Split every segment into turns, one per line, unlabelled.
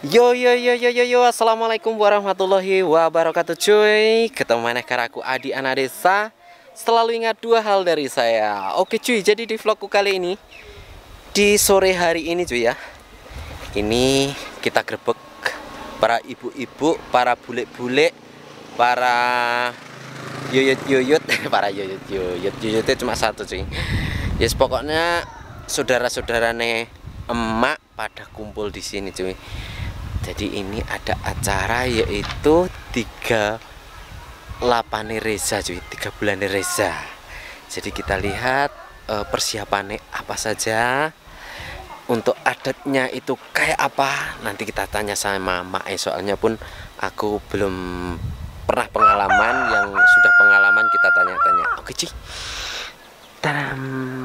Yo, assalamualaikum warahmatullahi wabarakatuh cuy. Ketemu mana karaku Adi anak desa. Selalu ingat dua hal dari saya. Oke cuy, jadi di vlogku kali ini di sore hari ini cuy ya, ini kita grebek para ibu-ibu, para bule-bule, para yoyot para yoyotnya cuma satu cuy. Yes, pokoknya saudara-saudarane emak pada kumpul di sini cuy. Jadi ini ada acara yaitu 38 Reza cuy, 3 bulan Reza. Jadi kita lihat persiapannya apa saja, untuk adatnya itu kayak apa. Nanti kita tanya sama Mak, soalnya pun aku belum pernah pengalaman. Yang sudah pengalaman kita tanya-tanya. Oke cuy. Tadam.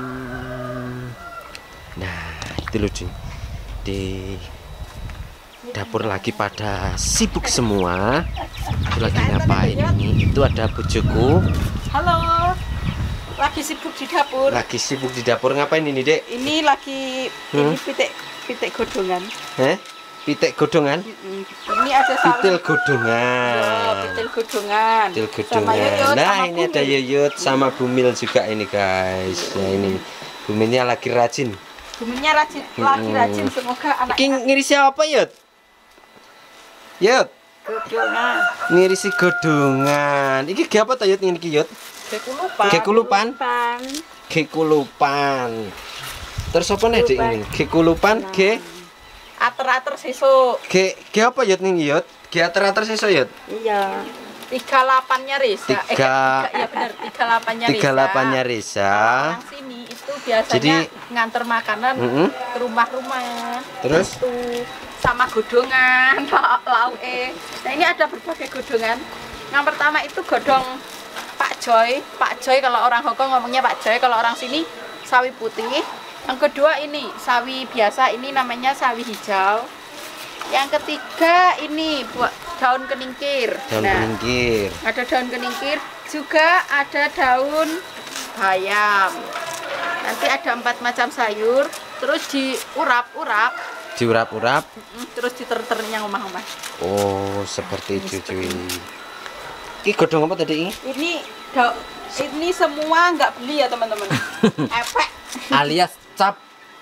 Nah itu lucu. Di dapur lagi pada sibuk semua. Itu lagi ngapain ini? Itu ada bojoku.
Halo. Lagi sibuk di dapur.
Lagi sibuk di dapur ngapain ini, Dek?
Ini lagi ini pitik godongan.
Pitik godongan?
Ini ada
pitil godongan.
Oh, pitil godongan.
Pitil godongan. Nah, ini ada Yuyut sama Bumil juga ini, guys. Nah, ini Bumilnya lagi rajin.
Bumilnya lagi rajin. Semoga anak
ngirisi apa, Yut? Yut,
godongan.
ngirisi godongan. Iki ge apa ta Yut ngene iki Yut? Gekulupan. Gekulupan. Terus apa nek Dik ini? Gekulupan, ge
ater-ater sesuk.
Ge apa Yut ning Yut? Ge ater-ater sesuk Yut?
Iya. 38-nya Reza. Iya benar, 38-nya Reza.
38-nya Reza.
Orang sini itu biasanya
jadi
nganter makanan ke rumah-rumah.
Terus
itu sama godongan, lauke. Nah, ini ada berbagai godongan. Yang pertama itu godong Pak Joy. Pak Joy kalau orang Hongkong ngomongnya Pak Joy, kalau orang sini sawi putih. Yang kedua ini sawi biasa, ini namanya sawi hijau. Yang ketiga ini buat daun keningkir.
Daun keningkir.
Ada daun keningkir, juga ada daun bayam. Nanti ada 4 macam sayur, terus diurap-urap.
Diurap-urap.
Terus diterternya omah-omah.
Oh, seperti itu cuy. Ini godong apa tadi ini?
Ini semua nggak beli ya teman-teman. Efek.
Alias cap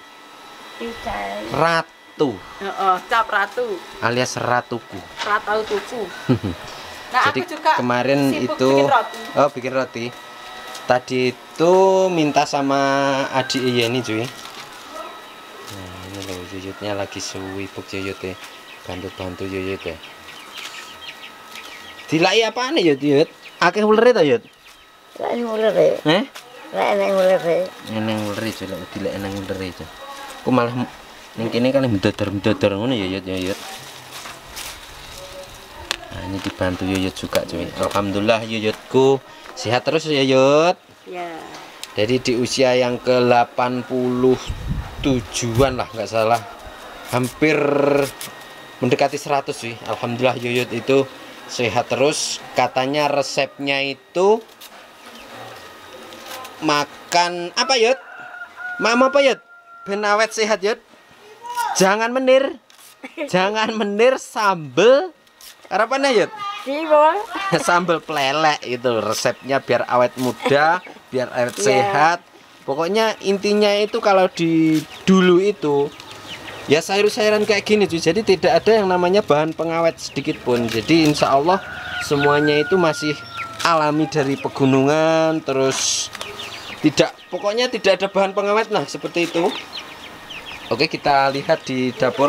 ratu.
Cap ratu.
Alias ratuku.
Ratau tuku. Nah,
jadi
aku juga
kemarin itu bikin roti. Tadi itu minta sama adik ini cuy. Nah, ini loh Yuyutnya lagi sibuk Yuyut ya. Bantu-bantu Yuyut ya. Dilai apaan ya Yuyut? Akeh uler ta Yuyut?
Lek uler e. Lek enek uler e.
Eneng uler itu lek dilek eneng uler itu. Aku malah ning kene kan mendodor ngono ya Yuyut. Nah, ini dibantu Yuyut juga cuy. Alhamdulillah Yuyutku sehat terus ya Yuyut.
Ya.
Jadi di usia yang ke-87-an lah nggak salah. Hampir mendekati 100 sih. Alhamdulillah Yuyut itu sehat terus. Katanya resepnya itu makan apa Yud? Mama apa Yud? Ben awet sehat Yud. Jangan menir. Jangan menir sambel. Harapannya Yud? Sambel pelelek itu resepnya biar awet muda, biar awet sehat. Pokoknya intinya itu kalau di dulu itu ya sayur-sayuran kayak gini cuy. Jadi tidak ada yang namanya bahan pengawet sedikit pun. Jadi insya Allah semuanya itu masih alami dari pegunungan. Terus pokoknya tidak ada bahan pengawet lah seperti itu. Oke, kita lihat di dapur.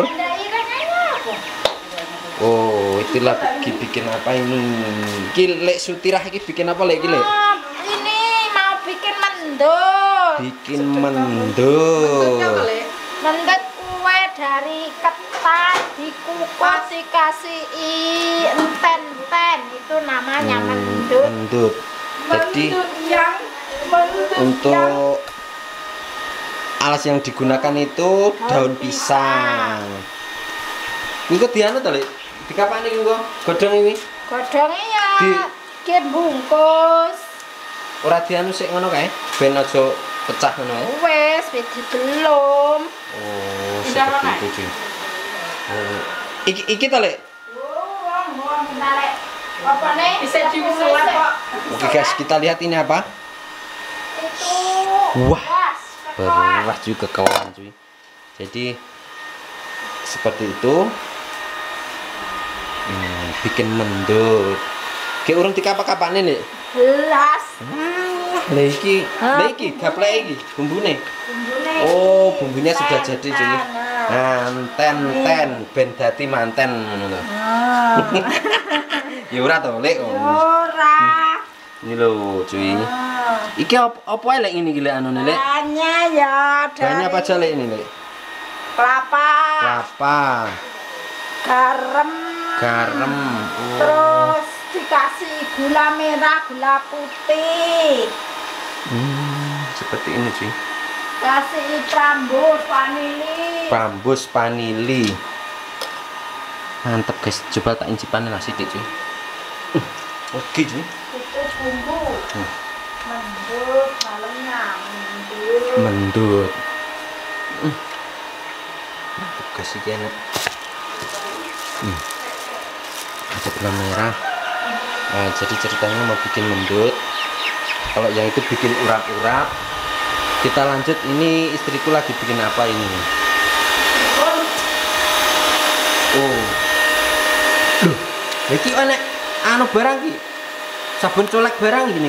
Oh, itu lagi bikin apa ini? Lek Sutirah ini bikin apa lek Lek?
Ini mau bikin mendut.
Bikin mendut.
Mendut kue dari ketan dikukus dikasih enten-enten, itu namanya mendut.
Mendut. Jadi untuk alas yang digunakan itu daun pisang. Engko dianu to, Lek? Dikapan iki engko? Godhong ini?
Godhongnya ya dibungkus.
Ora dianu sik ngono kae, ben aja pecah ngono.
Wes, belum.
Oh, seperti itu cuy. Iki to, Lek.
Bisa diusulkan kok.
Oke guys, kita lihat ini apa? Wah, beras juga kawan cuy. Jadi seperti itu. Bikin mendut. Kayak urung dikapak-kapakne, Nek.
Belas.
Lah iki gaplek iki bumbune. Oh, bumbunya sudah jadi cuy. Manten ben dadi manten ngono lho. Ya ora to, Lek.
Ora.
Ini lho, cuy. Iki apa lek ngene iki lek anune, Lek?
Bahannya ya
Bahannya apa aja Lek ini, Lek?
kelapa,
Kelapa,
garam, terus dikasih gula merah, gula putih,
seperti ini cuy.
kasih prambus vanili.
Prambus vanili. Mantep guys, coba tak incipannya lah sidik cuy. Oke cuy.
Itu bumbu. Mendut, malamnya mendut.
Mendut. Mantep guys iki enak. Ada gula merah. Nah, jadi ceritanya mau bikin mendut. Kalau yang itu bikin urap-urap. Kita lanjut, ini istriku lagi bikin apa ini? Oh. Loh, iki ana anu barang iki. Sabun colek barang gini.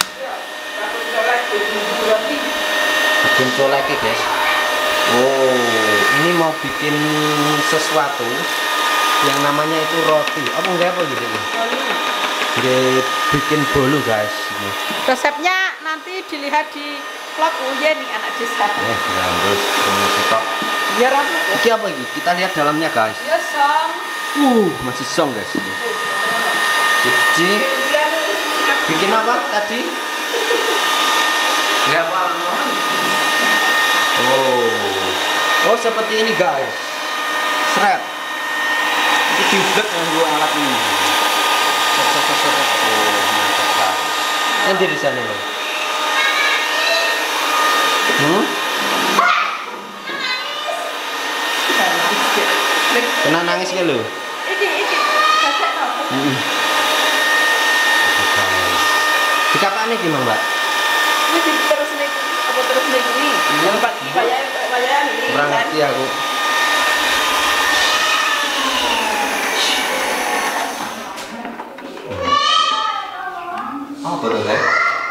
Sabun colek guys. Oh, ini mau bikin sesuatu yang namanya itu roti. Apa enggak apa gitu? Dia bikin bolu guys.
Resepnya nanti dilihat di vlog Uyen nih anak desa.
Terus promosi kok.
Biar apa?
Ini apa ini? Kita lihat dalamnya guys.
Ya song.
Masih song guys. Cici. Bikin apa tadi? Nggak apa. Oh seperti ini guys. Seret. Ini diublek dengan dua alat ini. Nanti di sana loh. Kena nangis ya lo?
Iki. Kasih no.
Dikapane gimana, Mbak?
Ini terus nih, apa terus nih ini? Tempat bayar ini.
Kurang ngerti aku. Oh, betul ya?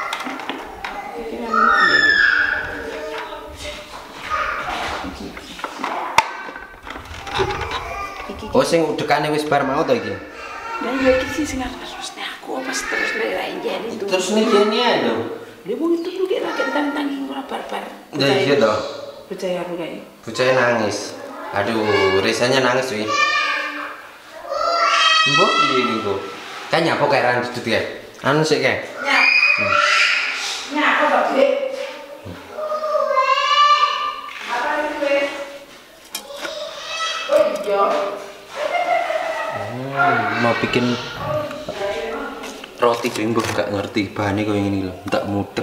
Oh, sing udekane wis bar mau to iki?
Lah iya iki sing terusne aku pas terus lerain jadi itu.
Terus nih jene ae lho.
Dia mau itu tuh kayak lagi tantang ora barbar.
Lah iya to.
Percaya aku kayak.
Bocahnya nangis. Aduh, Risanya nangis cuy. Mbok iki kok. Kan nyapo kayak ran dudut ya. Anu sik kae.
Aku kok Dik. Apa itu? Oh iya.
Mau bikin roti cuy, mbok gak ngerti bahannya kayak gini loh, tak mudeng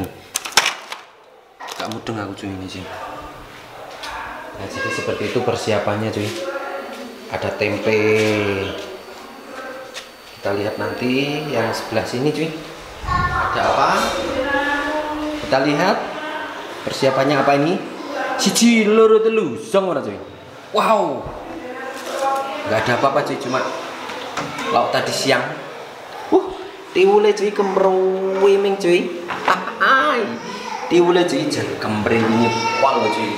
aku cuy ini sih. Nah jadi seperti itu persiapannya cuy. Ada tempe, kita lihat nanti yang sebelah sini cuy ada apa, kita lihat persiapannya apa ini. Siji loro telu song ora cuy. Wow, nggak ada apa-apa cuy, cuma lauk tadi siang. Tiwule cuy kemrewiming cuy. Tiwule cuy jan kemrewinge pol cuy.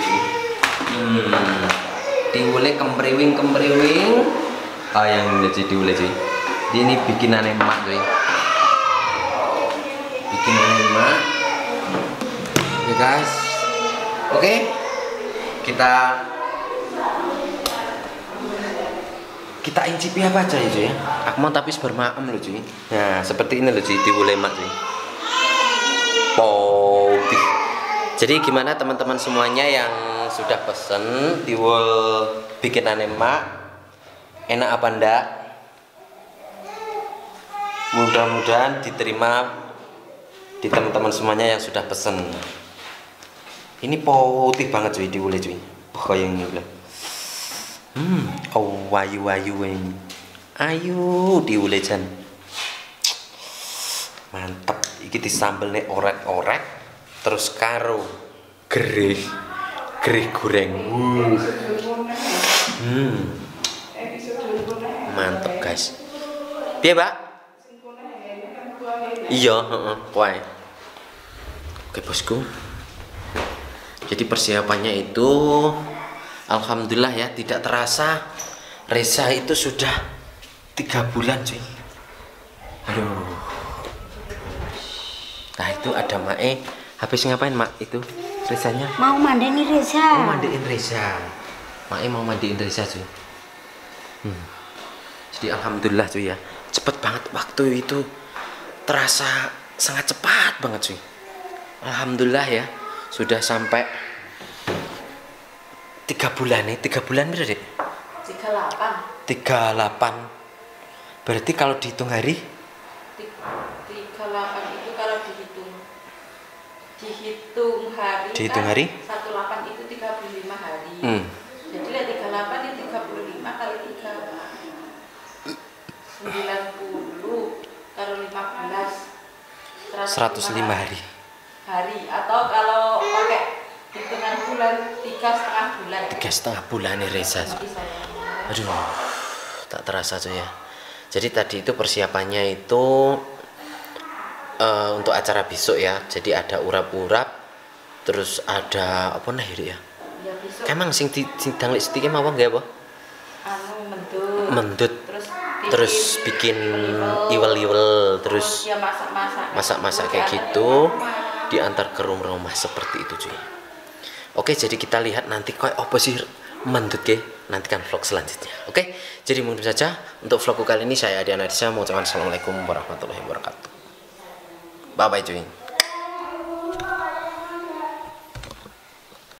Tiwule kemrewing. Yang ini cuy tiwule cuy. Ini bikinane emak cuy. Bikinane emak. Oke guys. Oke. Kita incipi apa aja ya cuy ya. Aku mau tapi bermaem loh cuy. Nah seperti ini loh cuy tiwul lemak cuy. Putih. Jadi gimana teman-teman semuanya yang sudah pesen tiwul bikinan emak, enak apa enggak? Mudah-mudahan diterima di teman-teman semuanya yang sudah pesen. Ini putih banget cuy tiwulnya cuy. Kayak ini loh. Oh wayu ini. Ayo diulejan. Mantep. Iki disambel nih orek-orek. Terus karo gerih goreng. Mantep guys. Piye, Mbak? Iya, wae. Oke, bosku. Jadi persiapannya itu alhamdulillah ya, tidak terasa Reza itu sudah 3 bulan cuy. Aduh. Nah itu ada Mae. Habis ngapain Mak itu Rezanya?
Mau mandiin Reza.
Mau mandiin Reza. Mae mau mandiin Reza cuy. Jadi alhamdulillah cuy ya, cepet banget waktu itu, terasa sangat cepat banget cuy. Alhamdulillah ya, sudah sampai 3 bulan nih. 3 bulan berarti?
38.
38. Berarti kalau dihitung hari?
38 itu kalau dihitung hari.
Dihitung
kan
hari?
18 itu 35 hari. Jadi lihat 38 itu 35 kali 3 90 kali 15
105 hari.
Atau kalau pakai hitungan bulan 3,5 bulan.
3,5 bulan nih Reza. Aduh, tak terasa cuy ya. Jadi tadi itu persiapannya itu untuk acara besok ya. Jadi ada urap-urap, terus ada apa nah ya?
Ya besok.
Emang sing danglik sedikit mau nggak apa? Mendut. Terus bikin iwel-iwel, terus
ya
masak-masak kayak gitu, diantar ke rumah seperti itu cuy. Oke, jadi kita lihat nanti kayak apa sih mendut ke, nantikan vlog selanjutnya. Oke, jadi mungkin saja untuk vlogku kali ini saya Adi Anadisa mau ucapkan assalamualaikum warahmatullahi wabarakatuh. Bye bye cuy.